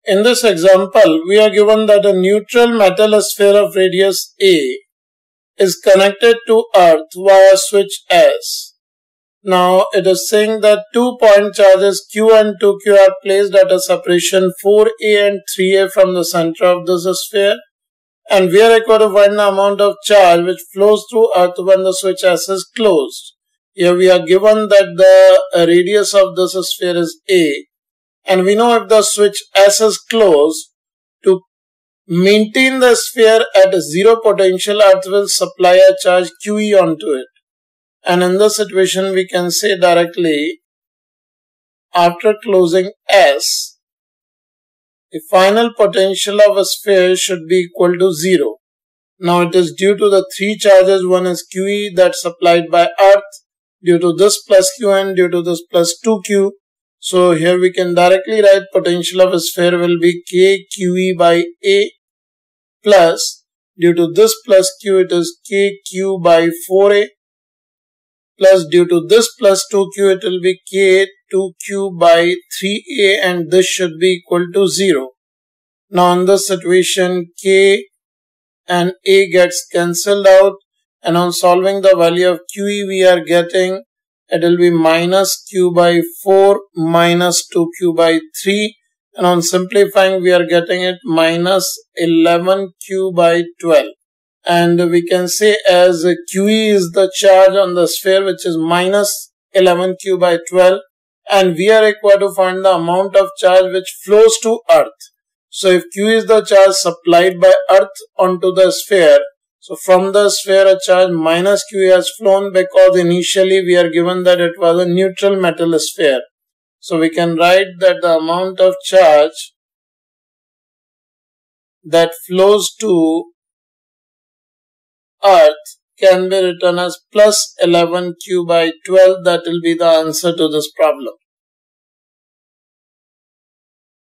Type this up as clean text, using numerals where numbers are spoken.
In this example, we are given that a neutral metal sphere of radius A is connected to Earth via switch S. Now, it is saying that 2 point charges Q and 2Q are placed at a separation 4A and 3A from the center of this sphere, and we are required to find the amount of charge which flows through Earth when the switch S is closed. Here we are given that the radius of this sphere is A, and we know if the switch S is closed, to maintain the sphere at zero potential, Earth will supply a charge QE onto it. And in this situation, we can say directly, after closing S, the final potential of a sphere should be equal to 0. Now it is due to the three charges. One is QE that's supplied by Earth, due to this plus Q and due to this plus 2Q. So here we can directly write potential of a sphere will be K QE by A, plus due to this plus Q it is K Q by 4A, plus due to this plus 2Q it will be K 2Q by 3A, and this should be equal to 0. Now in this situation K and A gets cancelled out, and on solving the value of QE we are getting it will be minus Q by 4 minus 2Q by 3, and on simplifying we are getting it minus 11Q by 12. And we can say as QE is the charge on the sphere which is minus 11Q by 12, and we are required to find the amount of charge which flows to Earth. So if Q is the charge supplied by Earth onto the sphere, so from the sphere a charge minus Q has flown, because initially we are given that it was a neutral metal sphere. So we can write that the amount of charge that flows to Earth can be written as plus 11Q by 12. That will be the answer to this problem.